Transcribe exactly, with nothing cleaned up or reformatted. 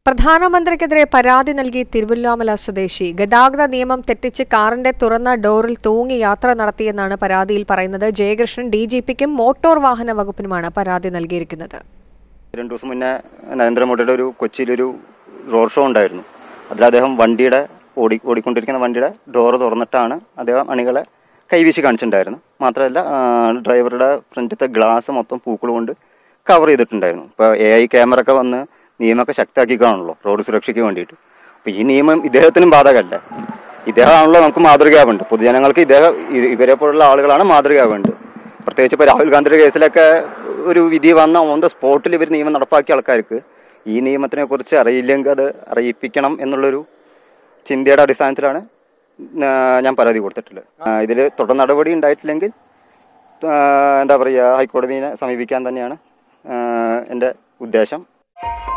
പ്രധാനമന്ത്രിക്കെതിരെ പരാതി നൽകി തിരുവല്ലാമല സ്വദേശി ഗതാഗത നിയമം തെറ്റിച്ച് കാറിന്റെ തുറന്ന ഡോറിൽ തൂങ്ങി യാത്ര നടത്തിയെന്നാണ് പരാതിയിൽ പറയുന്നത്. ജയകൃഷ്ണൻ ഡിജിപിക്കും മോട്ടോർ വാഹന വകുപ്പിനുമാണ് പരാതി നൽകിയിരിക്കുന്നത്. രണ്ടു ദിവസം മുന്നേ നരേന്ദ്രമോദിയുടെ ഒരു കൊച്ചിയിലൊരു റോഡ് ഷോ ഉണ്ടായിരുന്നു. അതിൽ അദ്ദേഹം വണ്ടിയുടെ ഓടി ഓടിക്കൊണ്ടിരിക്കുന്ന വണ്ടിയുടെ ഡോറ് തുറന്നിട്ടാണ് അദ്ദേഹം അണികളെ കൈവീശി കാണിച്ചിട്ടുണ്ടായിരുന്നു. മാത്രമല്ല ഡ്രൈവറുടെ ഫ്രണ്ടിലത്തെ ഗ്ലാസ് മൊത്തം പൂക്കൾ കൊണ്ട് കവർ ചെയ്തിട്ടുണ്ടായിരുന്നു. ഇപ്പോൾ എ ഐ ക്യാമറ ഒക്കെ വന്ന് നിയമമൊക്കെ ശക്തമാക്കിക്കാണല്ലോ റോഡ് സുരക്ഷയ്ക്ക് വേണ്ടിയിട്ട്. അപ്പോൾ ഈ നിയമം ഇദ്ദേഹത്തിനും ബാധകമല്ല. ഇദ്ദേഹമാണല്ലോ നമുക്ക് മാതൃകയാവേണ്ടത്. പൊതുജനങ്ങൾക്ക് ഇദ്ദേഹം ഇവരെ പോലുള്ള ആളുകളാണ് മാതൃകയാവേണ്ടത്. പ്രത്യേകിച്ച് ഇപ്പോൾ രാഹുൽ ഗാന്ധിയുടെ കേസിലൊക്കെ ഒരു വിധി വന്ന ഓൺ ദ സ്പോട്ടിൽ ഇവർ നിയമം നടപ്പാക്കിയ ആൾക്കാർക്ക് ഈ നിയമത്തിനെ കുറിച്ച് അറിയില്ലെങ്കിൽ അത് അറിയിപ്പിക്കണം എന്നുള്ളൊരു ചിന്തയുടെ അടിസ്ഥാനത്തിലാണ് ഞാൻ പരാതി കൊടുത്തിട്ടുള്ളത്. ഇതിൽ തുടർ നടപടി ഉണ്ടായിട്ടില്ലെങ്കിൽ എന്താ പറയുക, ഹൈക്കോടതിയെ സമീപിക്കാൻ തന്നെയാണ് എൻ്റെ ഉദ്ദേശം.